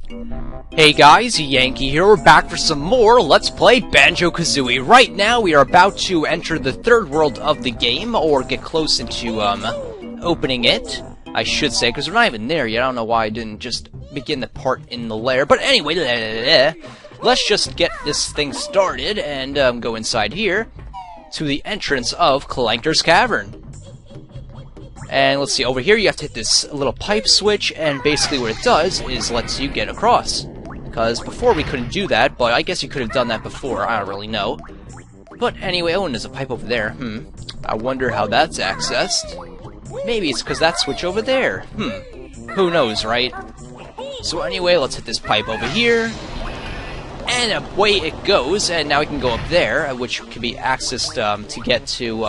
Hey guys, Yankee here. We're back for some more Let's Play Banjo Kazooie. Right now, we are about to enter the third world of the game, or get close into, opening it, I should say, because we're not even there yet. I don't know why I didn't just begin the part in the lair. But anyway, let's just get this thing started and go inside here to the entrance of Clanker's Cavern. And let's see, over here you have to hit this little pipe switch, and basically what it does is lets you get across. Because before we couldn't do that, but I guess you could have done that before, I don't really know. But anyway, oh, and there's a pipe over there, I wonder how that's accessed. Maybe it's because that switch over there, who knows, right? So anyway, let's hit this pipe over here. And away it goes, and now we can go up there, which can be accessed to get to,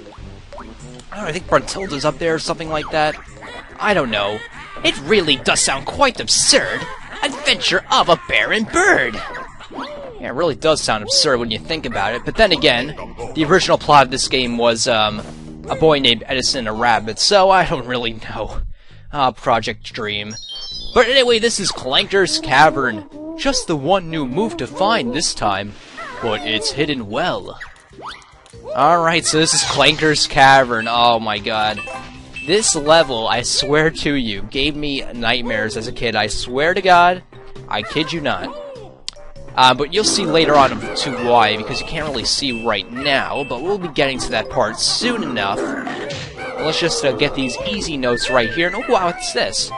I think Bruntilda's up there or something like that. I don't know. It really does sound quite absurd. Adventure of a bear and bird. Yeah, it really does sound absurd when you think about it. But then again, the original plot of this game was a boy named Edison and a rabbit, so I don't really know. Project Dream. But anyway, this is Clanker's Cavern. Just the one new move to find this time, but it's hidden well. Alright, so this is Clanker's Cavern. Oh my god. This level, I swear to you, gave me nightmares as a kid. I swear to God, I kid you not. But you'll see later on to why, because you can't really see right now, but we'll be getting to that part soon enough. Let's just get these easy notes right here. And oh wow, what's this?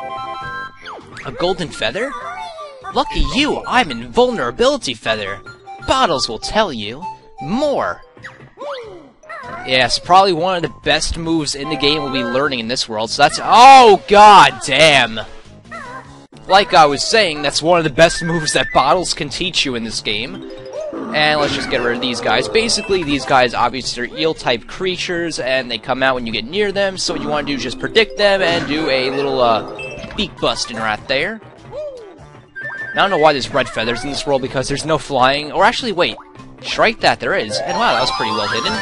A golden feather? Lucky you, I'm invulnerability feather. Bottles will tell you more. Yes, probably one of the best moves in the game we'll be learning in this world, so that's— oh, god damn! Like I was saying, that's one of the best moves that bottles can teach you in this game. And let's just get rid of these guys. Basically, these guys obviously are eel-type creatures, and they come out when you get near them, so what you want to do is just predict them and do a little, beak busting right there. Now, I don't know why there's red feathers in this world, because there's no flying— or actually, wait. Strike that, there is. And wow, that was pretty well hidden.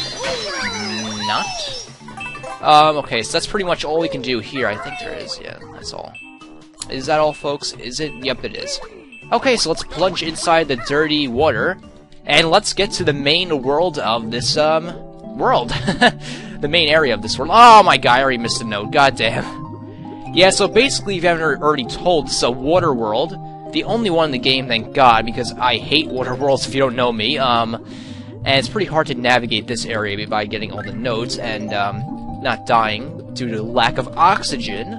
Not. Okay, so that's pretty much all we can do here. I think there is. Yeah, that's all. Is that all, folks? Is it? Yep, it is. Okay, so let's plunge inside the dirty water. And let's get to the main world of this, world. The main area of this world. Oh my god, I already missed a note. God damn. Yeah, so basically, if you haven't already told, it's a water world. The only one in the game, thank God, because I hate water worlds if you don't know me. And it's pretty hard to navigate this area by getting all the notes and not dying due to lack of oxygen.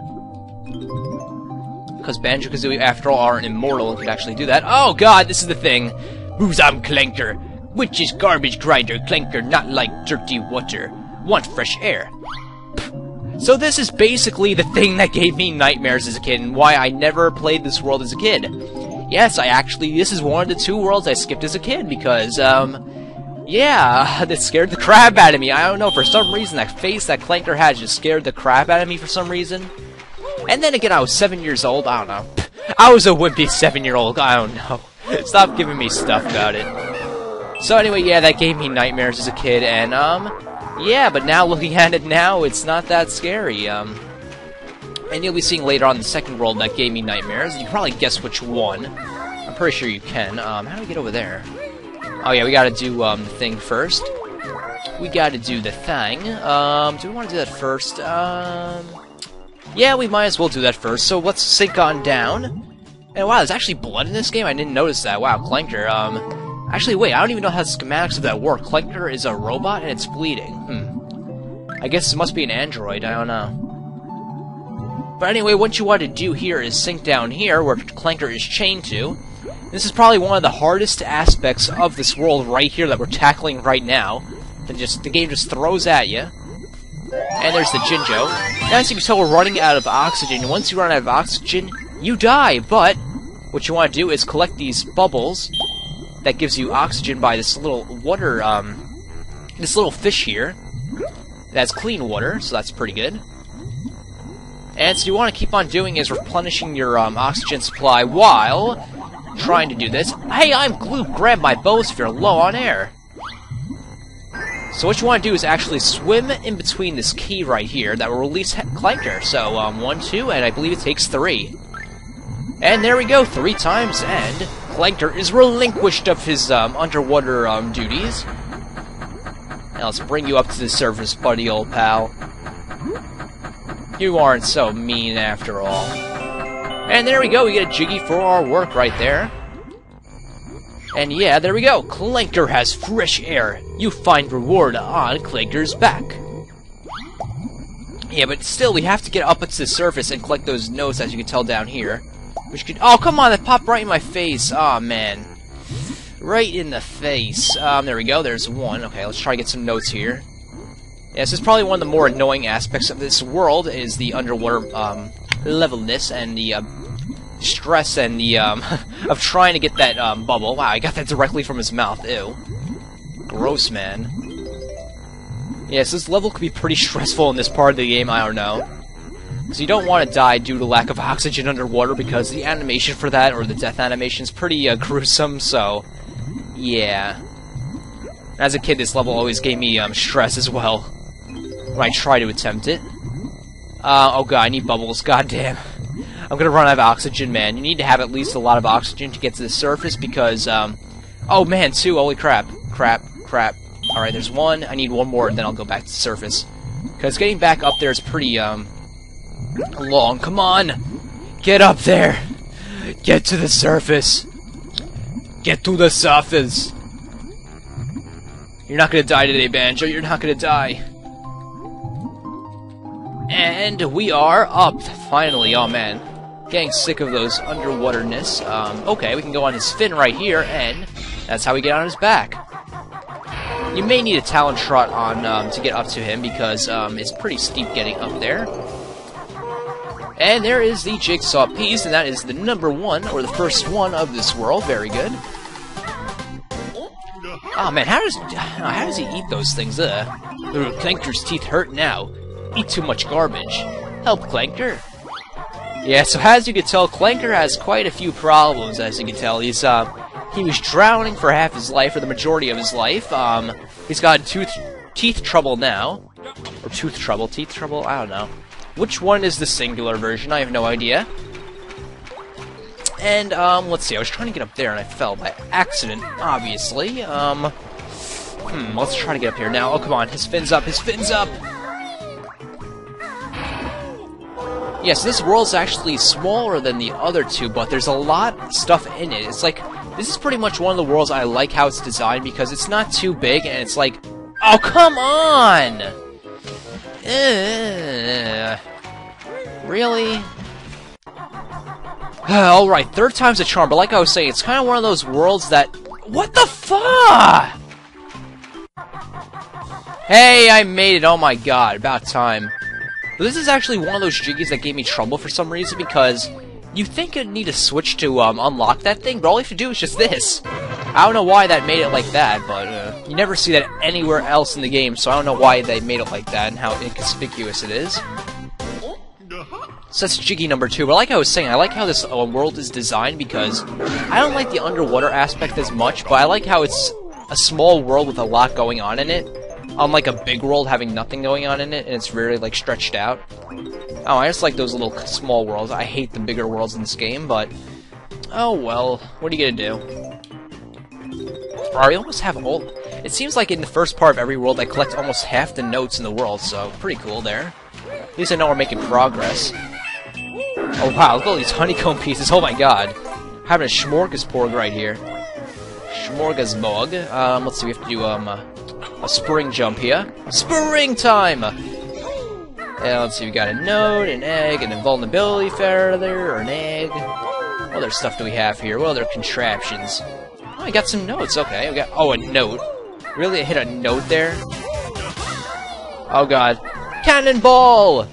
Because Banjo Kazooie, after all, aren't immortal and could actually do that. Oh god, this is the thing. Who's I'm Clanker? Which is garbage grinder, Clanker, not like dirty water. Want fresh air. So this is basically the thing that gave me nightmares as a kid, and why I never played this world as a kid. Yes, this is one of the two worlds I skipped as a kid, because, yeah, that scared the crap out of me. I don't know, for some reason, that face that Clanker had just scared the crap out of me for some reason. And then again, I was 7 years old, I don't know. I was a wimpy 7-year-old, I don't know. Stop giving me stuff about it. So anyway, yeah, that gave me nightmares as a kid, and, yeah, but now looking at it now, it's not that scary. And you'll be seeing later on the second world that gave me nightmares. You can probably guess which one. I'm pretty sure you can. How do we get over there? Oh yeah, we gotta do, the thing first. We gotta do the thing. Do we want to do that first? Yeah, we might as well do that first. So let's sink on down. And wow, there's actually blood in this game? I didn't notice that. Wow, Clanker, actually, wait, I don't even know how the schematics of that work. Clanker is a robot and it's bleeding. I guess it must be an android, I don't know. But anyway, what you want to do here is sink down here, where Clanker is chained to. This is probably one of the hardest aspects of this world right here that we're tackling right now. The game just throws at you. And there's the Jinjo. Now, as you can tell, we're running out of oxygen. Once you run out of oxygen, you die. But what you want to do is collect these bubbles that gives you oxygen by this little water, this little fish here. That's clean water, so that's pretty good. And so you want to keep on doing is replenishing your oxygen supply while trying to do this. Hey, I'm Gloop, grab my bows if you're low on air. So what you want to do is actually swim in between this key right here that will release Clanker. So, 1, 2, and I believe it takes 3. And there we go, 3 times, and Clanker is relinquished of his underwater duties. Now let's bring you up to the surface, buddy, old pal. You aren't so mean after all. And there we go, we get a Jiggy for our work right there. And yeah, there we go, Clanker has fresh air. You find reward on Clanker's back. Yeah, but still, we have to get up to the surface and collect those notes, as you can tell down here. Which could— oh, come on, that popped right in my face. Aw, man. Right in the face. There we go, there's one. Okay, let's try to get some notes here. Yeah, this is probably one of the more annoying aspects of this world, is the underwater, levelness and the, stress and the, of trying to get that, bubble. Wow, I got that directly from his mouth. Ew. Gross, man. Yes, this level could be pretty stressful in this part of the game, I don't know. Because you don't want to die due to lack of oxygen underwater, because the animation for that, or the death animation, is pretty gruesome, so yeah. As a kid, this level always gave me stress as well, when I try to attempt it. Oh god, I need bubbles, goddamn. I'm gonna run out of oxygen, man. You need to have at least a lot of oxygen to get to the surface, because, oh man, 2, holy crap. Crap. Alright, there's 1, I need 1 more, and then I'll go back to the surface. Because getting back up there is pretty, long. Come on! Get up there! Get to the surface! Get to the surface! You're not gonna die today, Banjo. You're not gonna die. And we are up, finally. Oh, man. Getting sick of those underwaterness. Okay, we can go on his fin right here, and that's how we get on his back. You may need a talent trot on to get up to him, because it's pretty steep getting up there. And there is the jigsaw piece, and that is the number 1, or the first one of this world. Very good. Oh man, how does he eat those things? Clanker's teeth hurt now. Eat too much garbage. Help Clanker. Yeah, so as you can tell, Clanker has quite a few problems. As you can tell, he was drowning for half his life, or the majority of his life. He's got teeth trouble now, or teeth trouble. I don't know. Which one is the singular version? I have no idea. And, let's see, I was trying to get up there and I fell by accident, obviously. Let's try to get up here now. Oh, come on, his fin's up, Yes, this world's actually smaller than the other 2, but there's a lot of stuff in it. It's like, this is pretty much one of the worlds I like how it's designed, because it's not too big, and it's like, oh, come on! Really? Alright, 3rd time's a charm, but like I was saying, it's kind of one of those worlds that— what the fuck?! Hey, I made it, oh my god, about time. But this is actually one of those jiggies that gave me trouble for some reason, because you think you'd need a switch to unlock that thing, but all you have to do is just this. I don't know why that made it like that, but you never see that anywhere else in the game, so I don't know why they made it like that and how inconspicuous it is. So that's Jiggy number 2, but like I was saying, I like how this world is designed, because I don't like the underwater aspect as much, but I like how it's a small world with a lot going on in it, unlike a big world having nothing going on in it, and it's very, like, stretched out. Oh, I just like those little small worlds. I hate the bigger worlds in this game, but oh well, what are you gonna do? I almost have all— it seems like in the first part of every world I collect almost half the notes in the world, so pretty cool there. At least I know we're making progress. Oh wow, look at all these honeycomb pieces, oh my god. Having a smorgasbord right here. Smorgasbord. Let's see, we have to do a spring jump here. Springtime! And let's see, we got a note, an egg, an invulnerability feather, or an egg. What other stuff do we have here? What other contraptions? Oh, I got some notes, okay. We got— oh, a note. Really? I hit a note there? Oh god. Cannonball!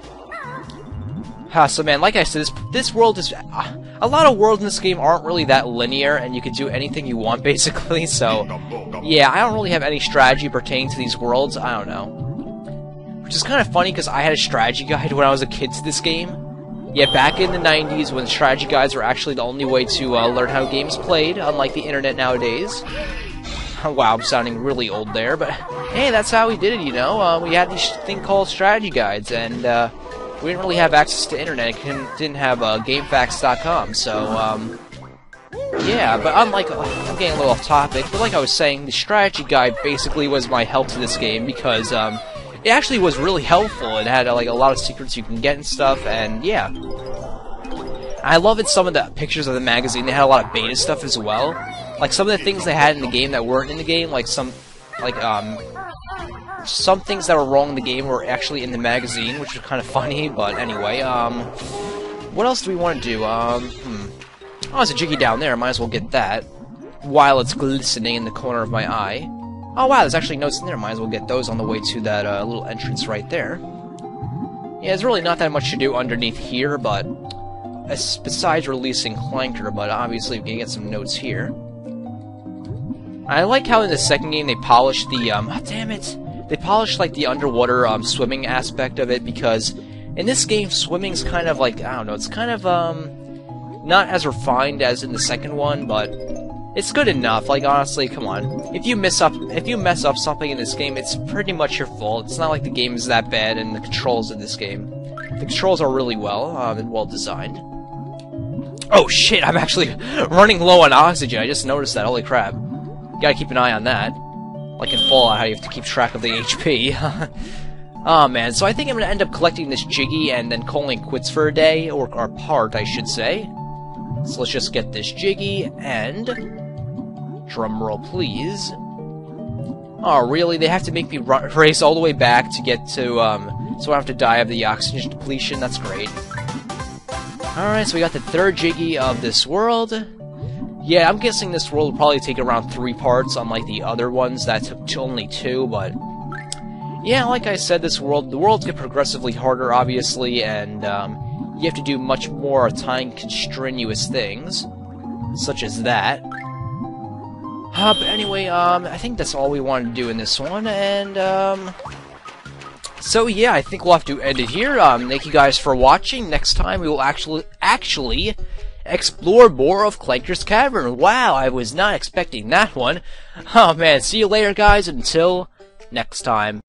So man, like I said, this world is— a lot of worlds in this game aren't really that linear, and you can do anything you want, basically, so yeah, I don't really have any strategy pertaining to these worlds, I don't know. Which is kind of funny, because I had a strategy guide when I was a kid to this game. Yeah, back in the 90s, when strategy guides were actually the only way to learn how games played, unlike the internet nowadays. Wow, I'm sounding really old there, but hey, that's how we did it, you know? We had this thing called strategy guides, and we didn't really have access to internet. Didn't have GameFAQs.com, so yeah. But unlike, I'm getting a little off topic, but like I was saying, the strategy guide basically was my help to this game because it actually was really helpful. It had like a lot of secrets you can get and stuff, and yeah. I love in some of the pictures of the magazine, they had a lot of beta stuff as well. Like some of the things they had in the game that weren't in the game, like some things that were wrong in the game were actually in the magazine, which was kind of funny, but anyway, what else do we want to do? Oh, there's a Jiggy down there, might as well get that, while it's glistening in the corner of my eye. Oh wow, there's actually notes in there, might as well get those on the way to that little entrance right there. Yeah, there's really not that much to do underneath here, but besides releasing Clanker, but obviously we can get some notes here. I like how in the second game they polished the, damn it! They polished, like, the underwater, swimming aspect of it, because in this game, swimming's kind of, like, I don't know, it's kind of, not as refined as in the second one, but it's good enough. Like, honestly, come on. If you mess up something in this game, it's pretty much your fault. It's not like the game is that bad, and the controls in this game. The controls are really well, and well designed. Oh shit, I'm actually running low on oxygen, I just noticed that, holy crap. Gotta keep an eye on that. Like in Fallout, how you have to keep track of the HP. Oh man, so I think I'm gonna end up collecting this Jiggy and then calling quits for a day, or part, I should say. So let's just get this Jiggy, and... drumroll, please. Oh, really? They have to make me race all the way back to get to, so I don't have to die of the oxygen depletion? That's great. Alright, so we got the third Jiggy of this world. Yeah, I'm guessing this world will probably take around 3 parts, unlike the other ones that took only 2, but... yeah, like I said, the worlds get progressively harder, obviously, and, you have to do much more time-strenuous things, such as that. But anyway, I think that's all we wanted to do in this one, and, so yeah, I think we'll have to end it here. Thank you guys for watching. Next time we will actually explore more of Clanker's Cavern. Wow, I was not expecting that one. Oh man, see you later guys, until next time.